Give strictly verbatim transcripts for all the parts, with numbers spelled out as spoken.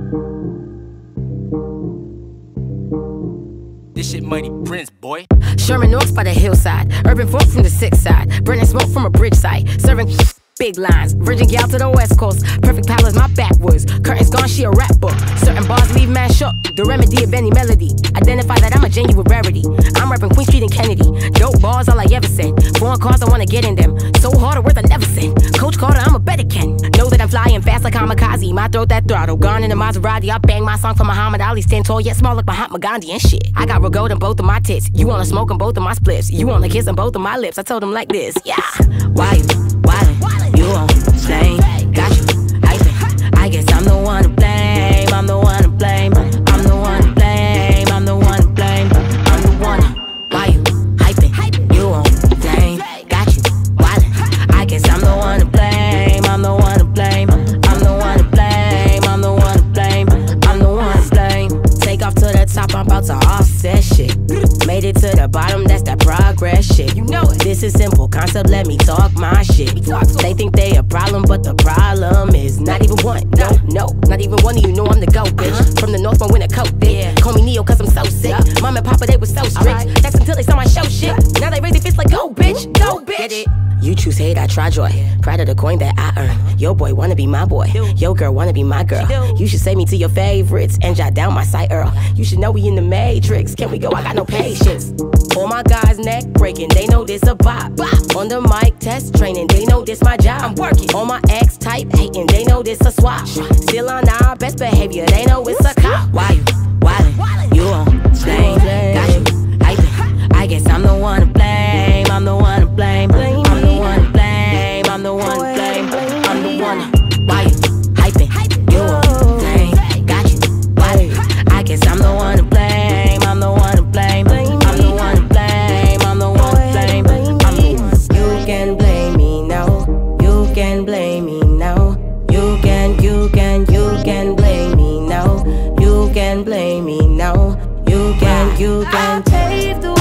This shit Mighty Prince, boy. Sherman Oaks by the hillside, urban folk from the sixth side, burning smoke from a bridge site, serving big lines, Virgin gal to the west coast, perfect palace my backwoods, curtains gone, she a rap book, certain bars leave man shook, the remedy of any melody, identify that I'm a genuine rarity, I'm rapping Queen Street and Kennedy, dope bars all I ever said, foreign cars I wanna get in them, so hard a worth I never said, Coach Carter I'm a better Ken, know that I'm flying fast like kamikaze, my throat that throttle, gone in the Maserati, I bang my song for Muhammad Ali, stand tall yet small like Mahatma Gandhi and shit, I got gold in both of my tits, you wanna smoke on both of my spliffs, you wanna kiss on both of my lips, I told him like this, yeah, why you, why you on flame, got you, I think, I guess I'm the one to blame, I'm the one to blame, I'm the one to blame, I'm the one to blame, I'm the one to, why you hyping, you on flame, got you, wildin', I guess I'm the one to blame, I'm the one to blame, I'm the one to blame, I'm the one to blame, I'm the one to blame, take off to the top, I'm about to offset shit, made it to the bottom, that's that progress shit, you know it, this is simple concept, let me talk my shit, they think they a problem, but the problem is not even one, no, no, not even one of you know I'm the GOAT, bitch, from the north, my winter coat, yeah, call me Neo cause I'm so sick, mom and papa they was so strict, that's until they saw my show shit, now they raise their fists like go bitch, go bitch, get it? You choose hate, I try joy, pride of the coin that I earn, yo boy wanna be my boy, yo girl wanna be my girl, you should save me to your favorites, and jot down my site Earl, you should know we in the matrix, can we go, I got no patience, all my guys neck breaking, they know this a bop, on the mic test training, they know this my job, I'm working, all my ex type hating, they know this a swap, still on our best behavior, they know it's a cop, why you, wildin', you on flame, got you, I think, I guess I'm the one to blame, I'm the one to blame, I'm the one to blame, I'm the one to blame, I'm the one to, why you hyping, you on flame, got you, wildin', I guess I'm the one to blame, I'm the one to blame, I'm the one to blame, I'm the one to blame, I'm the one. You can blame me now, you can blame me now, you can, you can, you can blame me now, you can blame me now, you can, you can. I paved the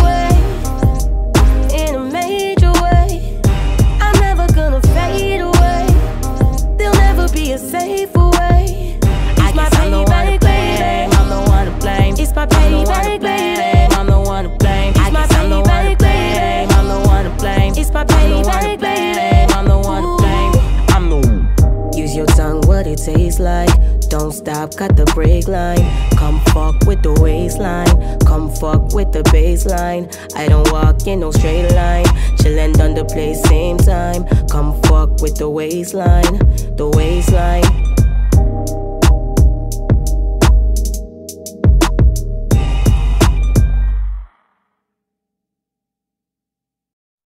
way in a major way, I'm never gonna fade away, there'll never be a safer way. It's my payback, blame, I'm the one to blame. It's my payback, blame, I'm the one to blame. It's my payback, blame, I'm the one to blame. It's my payback, blame, I'm the one to blame. I'm the one. Use your tongue, what it tastes like. Don't stop, cut the brake line. Come fuck with the waistline. Come fuck with the baseline. I don't walk in no straight line. Chillin' on the place same time. Come fuck with the waistline. The waistline.